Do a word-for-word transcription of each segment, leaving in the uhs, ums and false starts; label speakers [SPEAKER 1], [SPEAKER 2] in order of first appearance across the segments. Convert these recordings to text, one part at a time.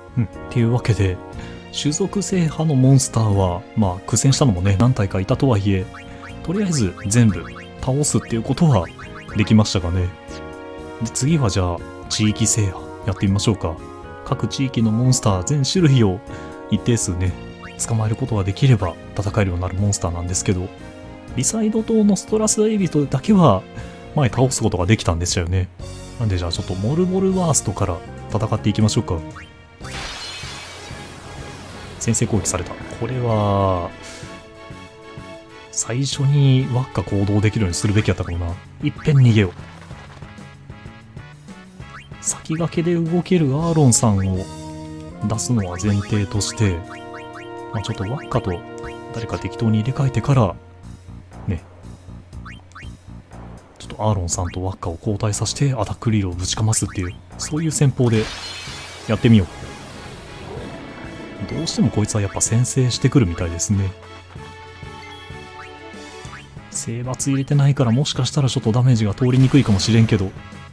[SPEAKER 1] うん、っていうわけで、種族制覇のモンスターは、まあ苦戦したのもね、何体かいたとはいえ、とりあえず全部倒すっていうことはできましたかね。で、次はじゃあ、地域制覇やってみましょうか。各地域のモンスター全種類を一定数ね、捕まえることができれば戦えるようになるモンスターなんですけど、リサイド島のストラスエビトだけは前倒すことができたんでしたよね。なんでじゃあちょっとモルボルワーストから戦っていきましょうか。先制攻撃された。これは最初に輪っか行動できるようにするべきやったかもな。いっぺん逃げよう。先駆けで動けるアーロンさんを出すのは前提として、まあ、ちょっと輪っかと誰か適当に入れ替えてからね、ちょっとアーロンさんと輪っかを交代させてアタックリールをぶちかますっていう、そういう戦法でやってみよう。どうしてもこいつはやっぱ先制してくるみたいですね。征伐入れてないからもしかしたらちょっとダメージが通りにくいかもしれんけど、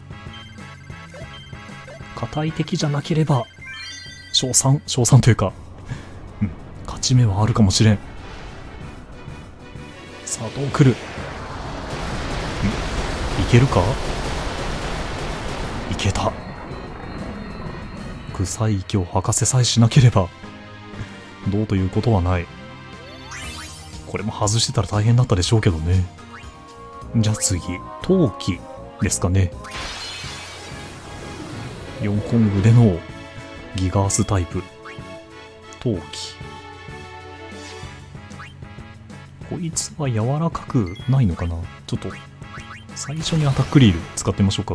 [SPEAKER 1] 硬い敵じゃなければ賞賛賞賛というか、うん、勝ち目はあるかもしれん。さあどう来る。んいけるか。いけた。臭い息を吐かせさえしなければどうということはない。これも外してたら大変だったでしょうけどね。じゃあ次、陶器ですかね。よんコングでのギガースタイプ。陶器。こいつは柔らかくないのかな。ちょっと、最初にアタックリール使ってみましょうか。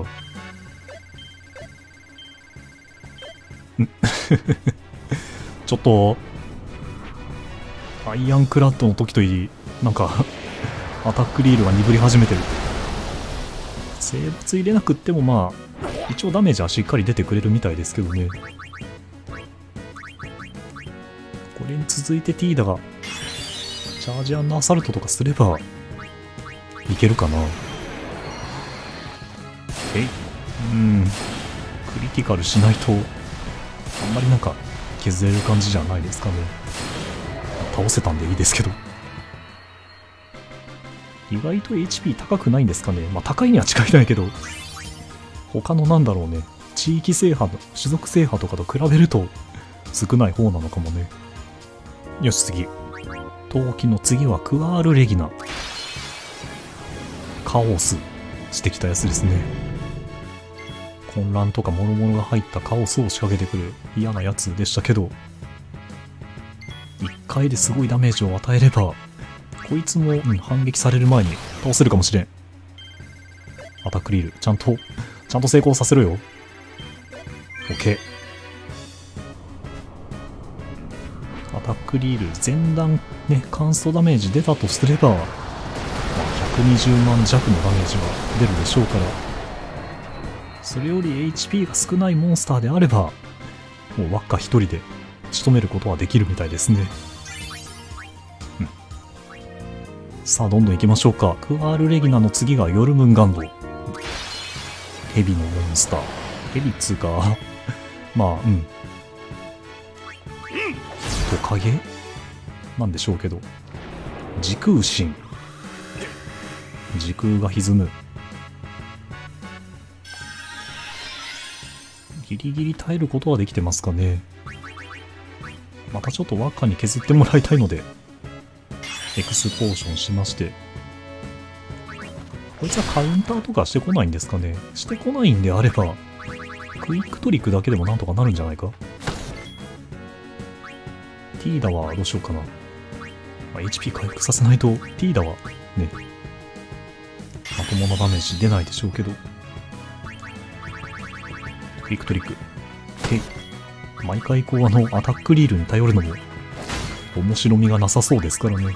[SPEAKER 1] んちょっと、アイアンクラッドの時といい、なんかアタックリールが鈍り始めてる。生物入れなくってもまあ一応ダメージはしっかり出てくれるみたいですけどね。これに続いてティーダがチャージ&アサルトとかすればいけるかな。えい、うんクリティカルしないとあんまりなんか削れる感じじゃないですかね。倒せたんでいいですけど、意外と エイチピー 高くないんですかね。まあ高いには近いないけど、他のなんだろうね、地域制覇の種族制覇とかと比べると少ない方なのかもね。よし次、陶器の次はクワールレギナ。カオスしてきたやつですね。混乱とか諸々が入ったカオスを仕掛けてくる嫌なやつでしたけど、いっかいですごいダメージを与えればこいつも、うん、反撃される前に倒せるかもしれん。アタックリールちゃんとちゃんと成功させろよ。 OK。 アタックリール前段ね、カンストダメージ出たとすれば、まあ、ひゃくにじゅうまん弱のダメージは出るでしょうから、それより エイチピー が少ないモンスターであればもう輪っか一人で仕留めることはできるみたいですね。うん、さあどんどん行きましょうか。クワールレギナの次がヨルムンガンド。ヘビのモンスター。ヘビっつうかまあうんトカゲなんでしょうけど、時空神、時空が歪む。ギリギリ耐えることはできてますかね。またちょっと輪っかに削ってもらいたいのでエクスポーションしまして、こいつはカウンターとかしてこないんですかね。してこないんであればクイックトリックだけでもなんとかなるんじゃないか。ティーダはどうしようかな、まあ、エイチピー 回復させないとティーダはねまともなダメージ出ないでしょうけど、クイックトリックへい。毎回こうあのアタックリールに頼るのも面白みがなさそうですからね。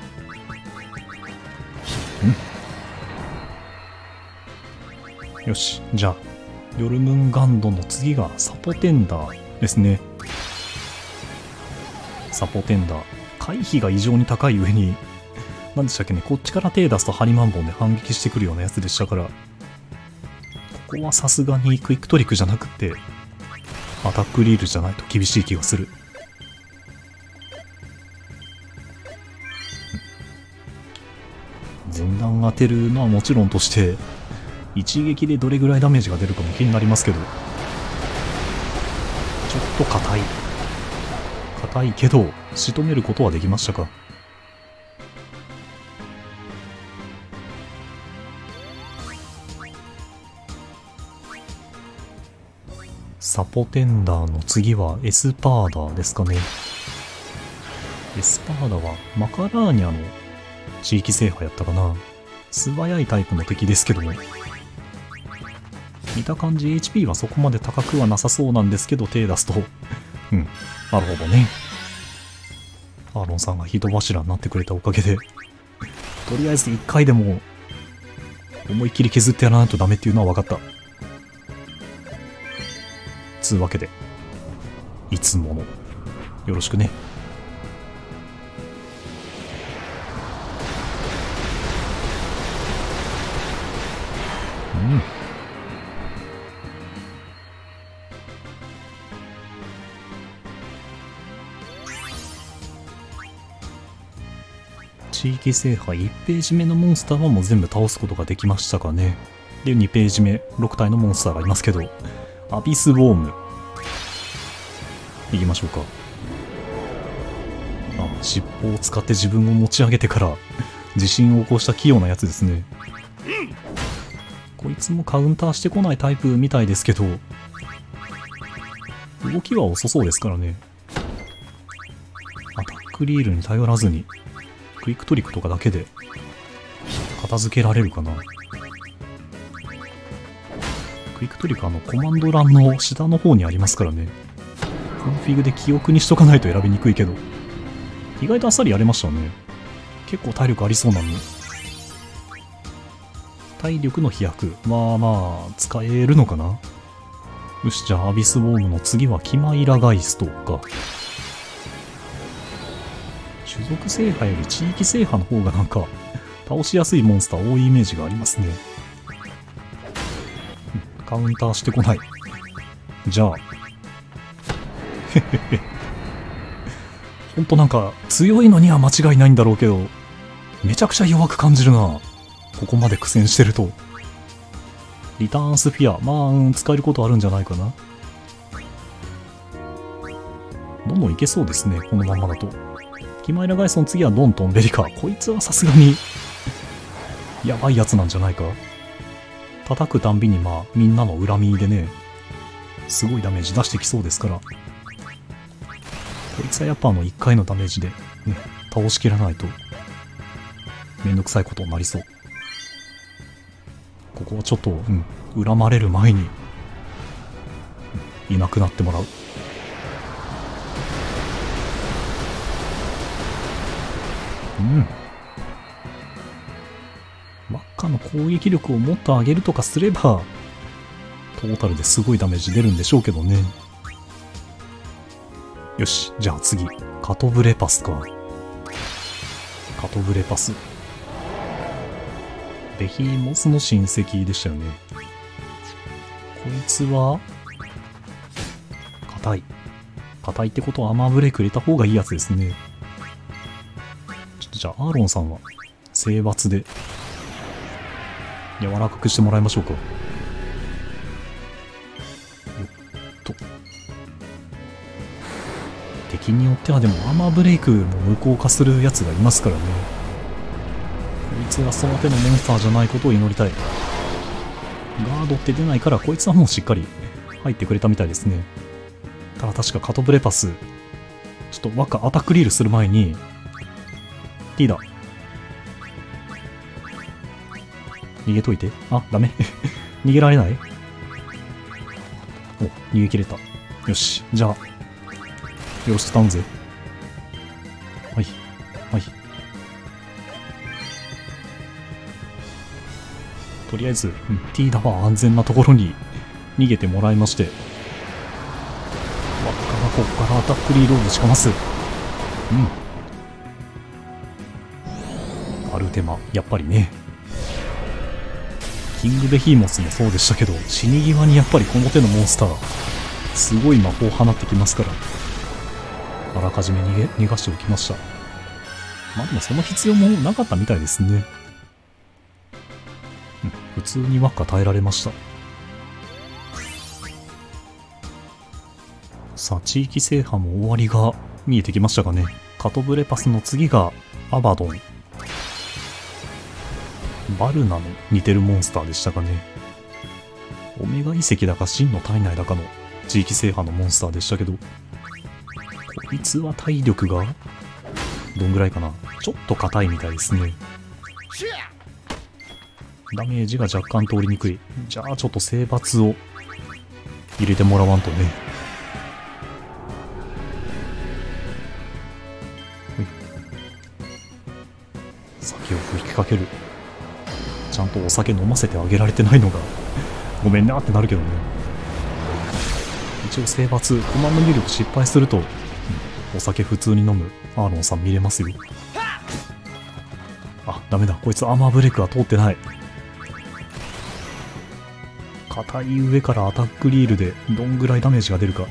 [SPEAKER 1] うんよし、じゃあヨルムンガンドの次がサポテンダーですね。サポテンダー回避が異常に高い上に何でしたっけね、こっちから手出すとハリマンボンで反撃してくるようなやつでしたから、ここはさすがにクイックトリックじゃなくてアタックリールじゃないと厳しい気がする。前段当てるのはもちろんとして、一撃でどれぐらいダメージが出るかも気になりますけど、ちょっと硬い。硬いけど、仕留めることはできましたか。サポテンダーの次はエスパーダーですかね。エスパーダーはマカラーニャの地域制覇やったかな。素早いタイプの敵ですけども、見た感じ エイチピー はそこまで高くはなさそうなんですけど、手出すとうん、なるほどね。アーロンさんが人柱になってくれたおかげでとりあえずいっかいでも思いっきり削ってやらないとダメっていうのは分かった。つうわけでいつものよろしくね。うん。地域制覇いちページ目のモンスターはもう全部倒すことができましたかね。でにページ目ろく体のモンスターがいますけど、アビスウォームいきましょうか。あ、尻尾を使って自分を持ち上げてから地震を起こした器用なやつですね。こいつもカウンターしてこないタイプみたいですけど、動きは遅そうですからね。アタックリールに頼らずにクイックトリックとかだけで片付けられるかな。クイックトリックあのコマンド欄の下の方にありますからね。コンフィグで記憶にしとかないと選びにくいけど、意外とあっさりやれましたね。結構体力ありそうなのに。体力の飛躍、まあまあ使えるのかな。よし、じゃあアビスウォームの次はキマイラガイストか。種族制覇より地域制覇の方がなんか倒しやすいモンスター多いイメージがありますね。カウンターしてこない。じゃあへへへ、ほんとなんか強いのには間違いないんだろうけど、めちゃくちゃ弱く感じるな、ここまで苦戦してると。リターンスフィア、まあ、うん、使えることあるんじゃないかな。どんどんいけそうですね、このままだと。キマイラガイスの次はドントンベリカ。こいつはさすがにやばいやつなんじゃないか。叩くたんびにまあみんなの恨みでね、すごいダメージ出してきそうですから、こいつはやっぱあのいっかいのダメージでね、倒しきらないとめんどくさいことになりそう。ここはちょっと、うん、恨まれる前にいなくなってもらう。うん。輪っかの攻撃力をもっと上げるとかすれば、トータルですごいダメージ出るんでしょうけどね。よし、じゃあ次、カトブレパスか。カトブレパス。ベヒモスの親戚でしたよね。こいつは、硬い。硬いってことはアーマーブレイク入れた方がいいやつですね。じゃあ、アーロンさんは、征伐で、柔らかくしてもらいましょうか。よっと。敵によってはでも、アーマーブレイクも無効化するやつがいますからね。こいつがその手のモンスターじゃないことを祈りたい。ガードって出ないから、こいつはもうしっかり入ってくれたみたいですね。ただ確かカトブレパス、ちょっとワッカアタックリールする前に、T だ。逃げといて。あ、ダメ。逃げられない？お、逃げ切れた。よし。じゃあ、よろしく頼むぜ。はい。はい。とりあえず、うん、T だは安全なところに逃げてもらいまして。輪っかがここからアタックリーロードしかます。うん。アルテマ、やっぱりね。キングベヒーモスもそうでしたけど、死に際にやっぱりこの手のモンスターすごい魔法を放ってきますから、あらかじめ逃げ逃がしておきました。まあでもその必要もなかったみたいですね。うん、普通に輪っか耐えられました。さあ、地域制覇も終わりが見えてきましたかね。カトブレパスの次がアバドン。バルナの似てるモンスターでしたかね。オメガ遺跡だか真の体内だかの地域制覇のモンスターでしたけど、こいつは体力がどんぐらいかな。ちょっと硬いみたいですね。ダメージが若干通りにくい。じゃあちょっと征伐を入れてもらわんとね。酒を吹きかける。ちゃんとお酒飲ませてあげられてないのがごめんなってなるけどね。一応征伐コマンド入力失敗すると、うん、お酒普通に飲むアーロンさん見れますよ。あ、ダメだ、こいつアーマーブレイクは通ってない。硬い上からアタックリールでどんぐらいダメージが出るか。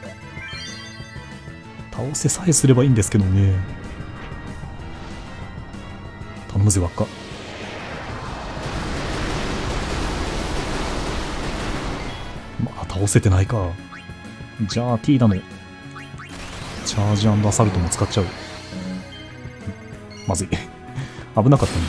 [SPEAKER 1] 倒せさえすればいいんですけどね。頼むぜ輪っか。まあ倒せてないか。じゃあティーダのチャージ&アサルトも使っちゃう。まずい危なかったね。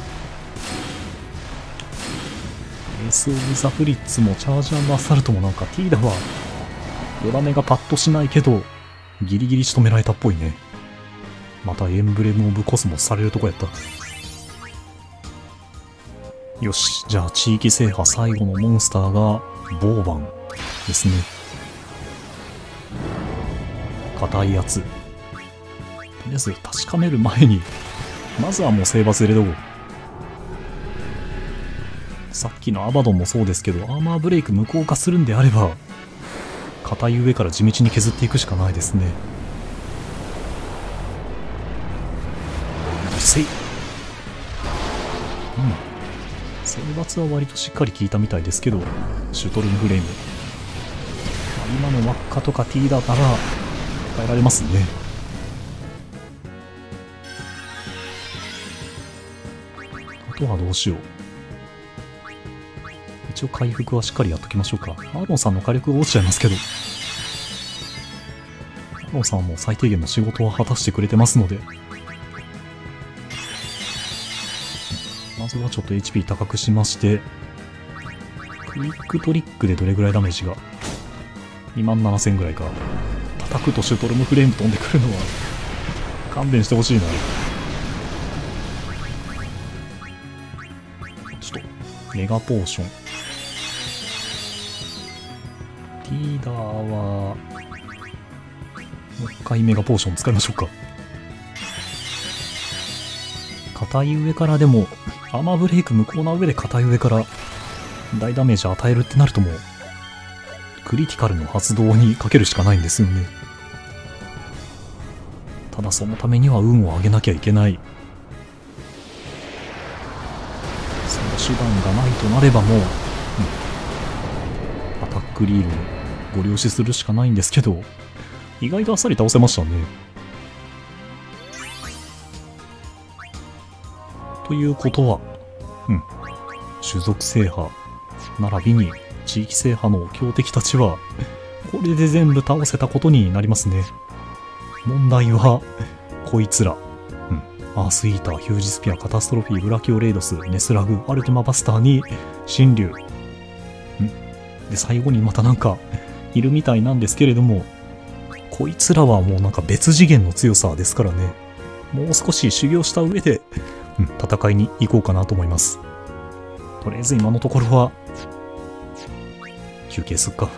[SPEAKER 1] エース・オブ・ザ・フリッツもチャージ&アサルトもなんかティーダはよだめがパッとしないけどギリギリ仕留められたっぽいね。またエンブレム・オブ・コスモスされるとこやった。よし、じゃあ地域制覇最後のモンスターがボーバンですね。硬いやつ。とりあえず確かめる前にまずはもう征伐入れとこう。さっきのアバドンもそうですけど、アーマーブレイク無効化するんであれば硬い上から地道に削っていくしかないですね。せい、うん、征伐は割としっかり効いたみたいですけど、シュトルンフレーム、まあ、今の輪っかとか T だから変えられますね。あとはどうしよう。一応回復はしっかりやっときましょうか。アーロンさんの火力が落ちちゃいますけど、アーロンさんはもう最低限の仕事は果たしてくれてますので、まずはちょっと エイチピー 高くしまして、クイックトリックでどれぐらいダメージが にまんななせん ぐらいか。叩くとシュトルムフレーム飛んでくるのは勘弁してほしいな。ちょっとメガポーション、ティーダーはもう一回メガポーション使いましょうか。硬い上からでもアーマーブレイク無効な上で硬い上から大ダメージ与えるってなると、もうクリティカルの発動にかけるしかないんですよね。ただそのためには運を上げなきゃいけない。その手段がないとなればもう、うん、アタックリールにご了承するしかないんですけど、意外とあっさり倒せましたね。ということは、うん、種族制覇並びに地域制覇の強敵たちはこれで全部倒せたことになりますね。問題はこいつら、うん、アースイーター、ヒュージスピア、カタストロフィー、ブラキオレイドス、ネスラグ、アルティマバスターに神竜、うん、で最後にまたなんかいるみたいなんですけれども、こいつらはもうなんか別次元の強さですからね。もう少し修行した上で、うん、戦いに行こうかなと思います。とりあえず今のところは休憩すっか。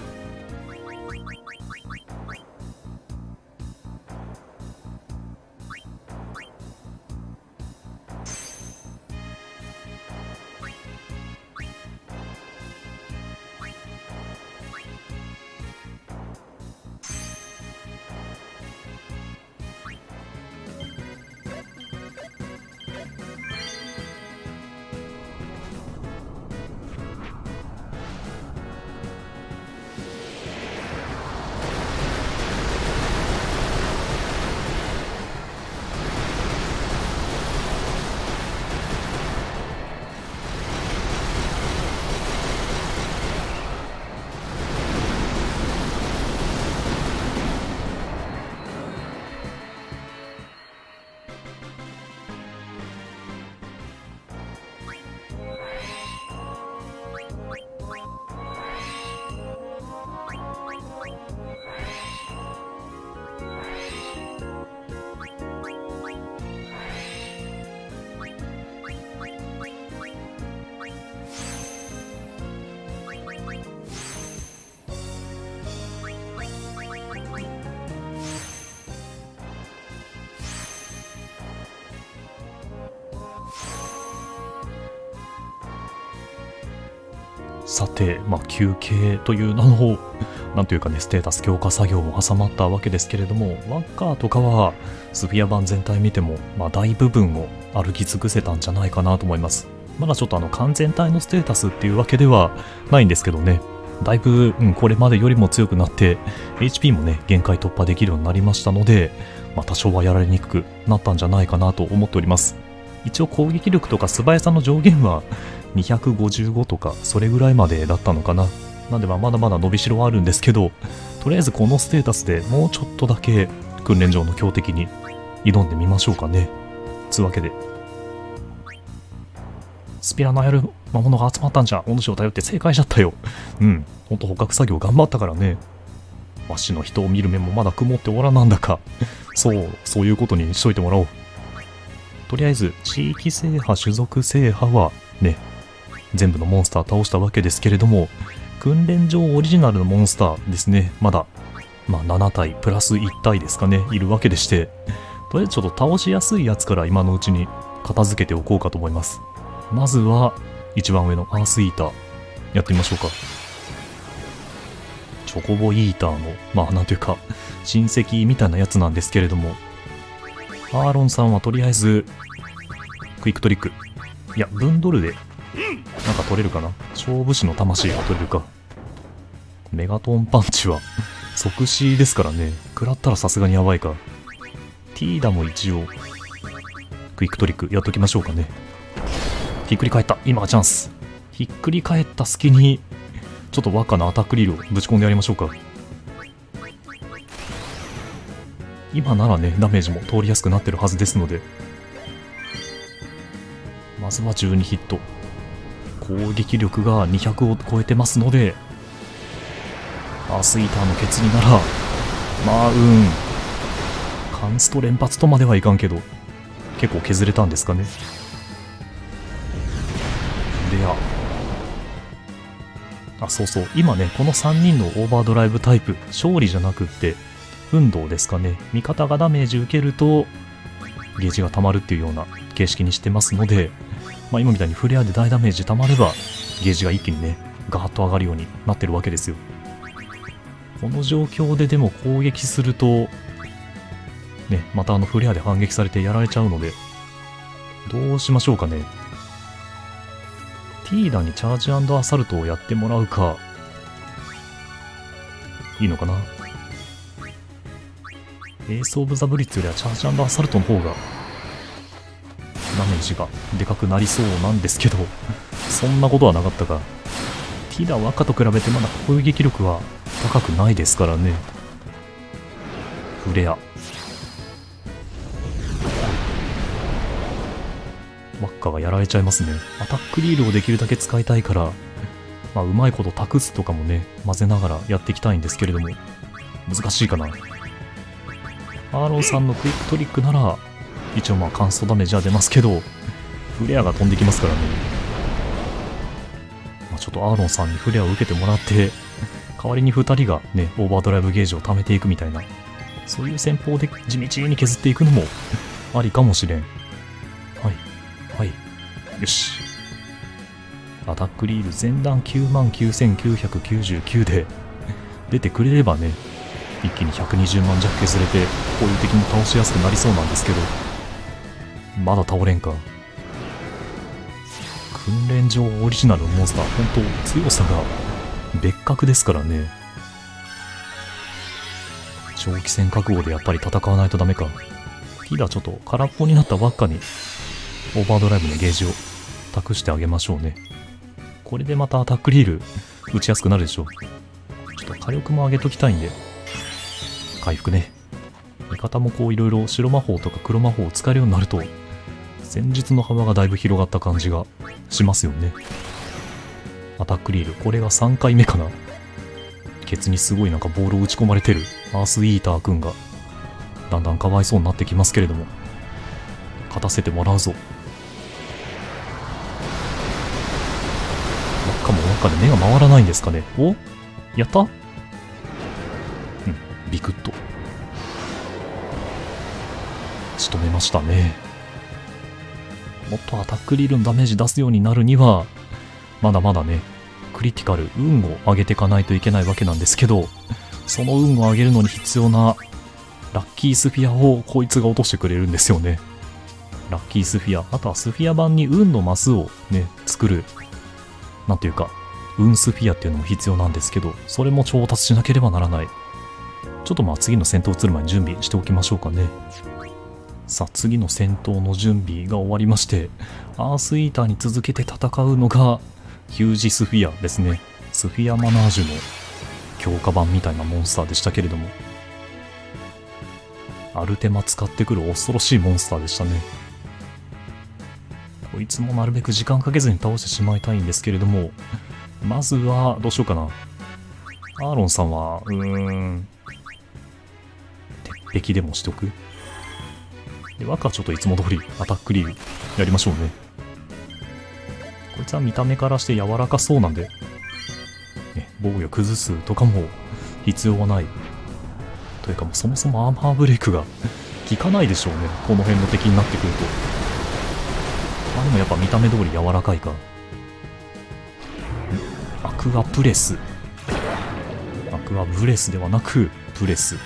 [SPEAKER 1] さて、まあ、休憩という名の、なんというかね、ステータス強化作業も挟まったわけですけれども、ワッカーとかは、スフィア版全体見ても、まあ、大部分を歩き尽くせたんじゃないかなと思います。まだちょっとあの、完全体のステータスっていうわけではないんですけどね、だいぶ、うん、これまでよりも強くなって、エイチピー もね、限界突破できるようになりましたので、まあ、多少はやられにくくなったんじゃないかなと思っております。一応攻撃力とか素早さの上限はにひゃくごじゅうごとかそれぐらいまでだったのかな。なんでまあまだまだ伸びしろはあるんですけど、とりあえずこのステータスでもうちょっとだけ訓練場の強敵に挑んでみましょうかね。つうわけでスピラのやる魔物が集まったんじゃ、お主を頼って正解しちゃったよ。うん、ほんと捕獲作業頑張ったからね。わしの人を見る目もまだ曇っておらなんだか。そうそういうことにしといてもらおう。とりあえず地域制覇種族制覇はね、全部のモンスター倒したわけですけれども、訓練場オリジナルのモンスターですね、まだ、まあ、なな体プラスいち体ですかね、いるわけでして、とりあえずちょっと倒しやすいやつから今のうちに片付けておこうかと思います。まずは一番上のアースイーターやってみましょうか。チョコボイーターのまあなんていうか親戚みたいなやつなんですけれども、アーロンさんはとりあえずクイックトリック、いやブンドルでなんか取れるかな。勝負師の魂が取れるか。メガトンパンチは即死ですからね、食らったらさすがにやばいか。ティーダも一応クイックトリックやっときましょうかね。ひっくり返った、今がチャンス。ひっくり返った隙にちょっとワッカのアタックリールをぶち込んでやりましょうか。今ならねダメージも通りやすくなってるはずですので、まずはじゅうにヒット、攻撃力がにひゃくを超えてますので、アースイーターのケツにならまあうんカンスト連発とまではいかんけど結構削れたんですかね。レア、あそうそう、今ねこのさんにんのオーバードライブタイプ、勝利じゃなくって運動ですかね、味方がダメージ受けるとゲージが溜まるっていうような形式にしてますので、まあ、今みたいにフレアで大ダメージ溜まればゲージが一気にねガーッと上がるようになってるわけですよ。この状況ででも攻撃するとね、またあのフレアで反撃されてやられちゃうので、どうしましょうかね。ティーダにチャージ&アサルトをやってもらうかいいのかな。エース・オブ・ザ・ブリッツよりはチャージ&アサルトの方がダメージがでかくなりそうなんですけどそんなことはなかったか。ティーダは赤と比べてまだ攻撃力は高くないですからね。フレア、ワッカがやられちゃいますね。アタックリールをできるだけ使いたいから、まあ、うまいことタクスとかもね混ぜながらやっていきたいんですけれども、難しいかな。アーロンさんのクイックトリックなら一応まあカンストダメージは出ますけど、フレアが飛んできますからね。まあ、ちょっとアーロンさんにフレアを受けてもらって代わりにふたりがねオーバードライブゲージを貯めていくみたいな、そういう戦法で地道に削っていくのもありかもしれん。はいはい、よし。アタックリール前段 きゅうまんきゅうせんきゅうひゃくきゅうじゅうきゅう で出てくれればね一気にひゃくにじゅうまん弱削れてこういう敵も倒しやすくなりそうなんですけど、まだ倒れんか。訓練場オリジナルのモンスター、本当強さが別格ですからね。長期戦覚悟でやっぱり戦わないとダメか。ティーダちょっと空っぽになったばっかにオーバードライブのゲージを託してあげましょうね。これでまたアタックリール打ちやすくなるでしょう。ちょっと火力も上げときたいんで回復ね。味方もこういろいろ白魔法とか黒魔法を使えるようになると戦術の幅がだいぶ広がった感じがしますよね。アタックリール、これがさんかいめかな。ケツにすごいなんかボールを打ち込まれてるアースイーターくんがだんだんかわいそうになってきますけれども、勝たせてもらうぞ。輪っかも輪っかで目が回らないんですかね。お、やった。うん、ビクッと仕留めましたね。もっとアタックリールのダメージ出すようになるにはまだまだねクリティカル、運を上げていかないといけないわけなんですけど、その運を上げるのに必要なラッキースフィアをこいつが落としてくれるんですよね。ラッキースフィア、あとはスフィア版に運のマスをね、作る、なんていうか、運スフィアっていうのも必要なんですけど、それも調達しなければならない。ちょっとまあ次の戦闘移る前に準備しておきましょうかね。さあ次の戦闘の準備が終わりまして、アースイーターに続けて戦うのがヒュージスフィアですね。スフィアマナージュの強化版みたいなモンスターでしたけれども、アルテマ使ってくる恐ろしいモンスターでしたね。こいつもなるべく時間かけずに倒してしまいたいんですけれども、まずはどうしようかな。アーロンさんはうーん鉄壁でもしとく。で、枠はちょっといつも通りアタックリールやりましょうね。こいつは見た目からして柔らかそうなんで、ね、防御崩すとかも必要はない。というかもうそもそもアーマーブレイクが効かないでしょうね。この辺の敵になってくると。まあでもやっぱ見た目通り柔らかいか。アクアプレス。アクアブレスではなくプレス。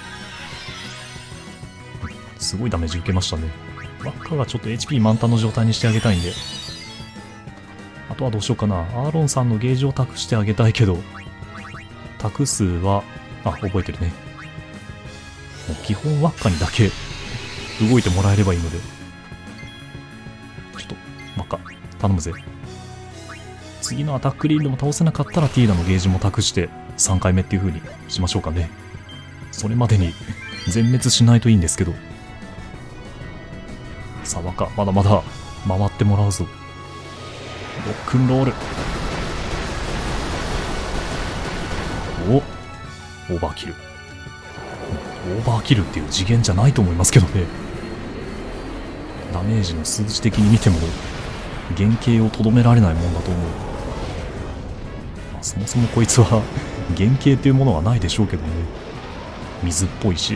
[SPEAKER 1] すごいダメージ受けましたね。輪っかがちょっと エイチピー 満タンの状態にしてあげたいんで。あとはどうしようかな。アーロンさんのゲージを託してあげたいけど、託数は、あ、覚えてるね。もう基本輪っかにだけ動いてもらえればいいので。ちょっと、輪っか、頼むぜ。次のアタックリールでも倒せなかったらティーダのゲージも託してさんかいめっていう風にしましょうかね。それまでに全滅しないといいんですけど。さあ、輪っか、まだまだ回ってもらうぞ。ロックンロール。お、オーバーキル。オーバーキルっていう次元じゃないと思いますけどね。ダメージの数字的に見ても原型をとどめられないもんだと思う。まあ、そもそもこいつは原型っていうものはないでしょうけどね。水っぽいし。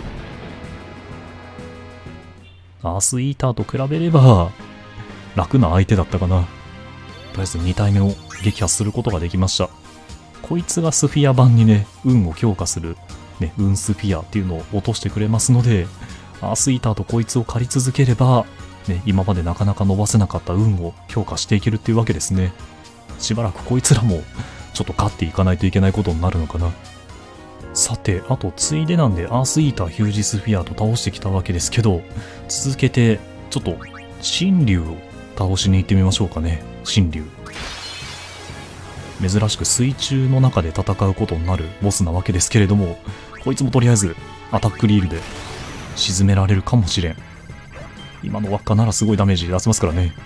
[SPEAKER 1] アースイーターと比べれば楽な相手だったかな。とりあえずに体目を撃破することができました。こいつがスフィア版にね、運を強化する、ね、運スフィアっていうのを落としてくれますので、アースイーターとこいつを借り続ければ、ね、今までなかなか伸ばせなかった運を強化していけるっていうわけですね。しばらくこいつらもちょっと勝っていかないといけないことになるのかな。さて、あとついでなんでアースイーターヒュージスフィアと倒してきたわけですけど、続けてちょっと神竜を倒しに行ってみましょうかね。神竜。珍しく水中の中で戦うことになるボスなわけですけれども、こいつもとりあえずアタックリールで沈められるかもしれん。今の輪っかならすごいダメージ出せますからね。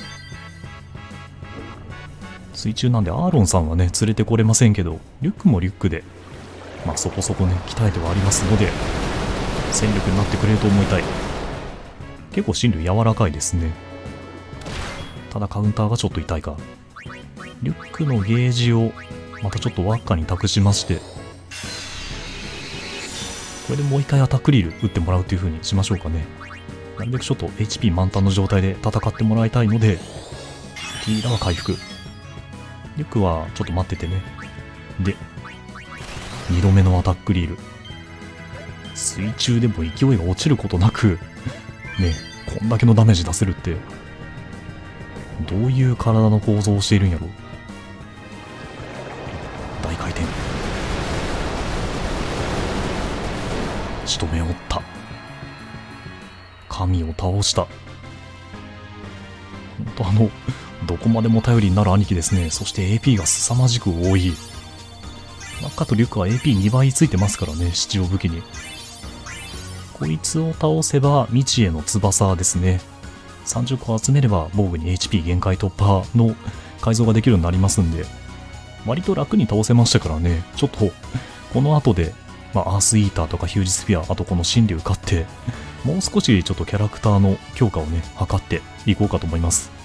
[SPEAKER 1] 水中なんでアーロンさんはね連れてこれませんけど、リュックもリュックでまあそこそこね鍛えてはありますので戦力になってくれると思いたい。結構神竜柔らかいですね。ただカウンターがちょっと痛いか。リュックのゲージをまたちょっと輪っかに託しまして、これでもう一回アタックリール打ってもらうという風にしましょうかね。なるべくちょっと エイチピー 満タンの状態で戦ってもらいたいので、ティーラは回復。リュックはちょっと待っててね。で、にどめのアタックリール。水中でも勢いが落ちることなく、ね、こんだけのダメージ出せるって、どういう体の構造をしているんやろ。大回転。仕留めを負った。神を倒した。ほんとあの、どこまでも頼りになる兄貴ですね。そして エーピー が凄まじく多い。マッカとリュックは エーピーに 倍ついてますからね、七を武器に。こいつを倒せば未知への翼ですね。さんじゅっこ集めれば防具に エイチピー 限界突破の改造ができるようになりますんで、割と楽に倒せましたからね。ちょっとこの後で、まあ、アースイーターとかヒュージスフィア、あとこの神竜勝って、もう少しちょっとキャラクターの強化をね、図っていこうかと思います。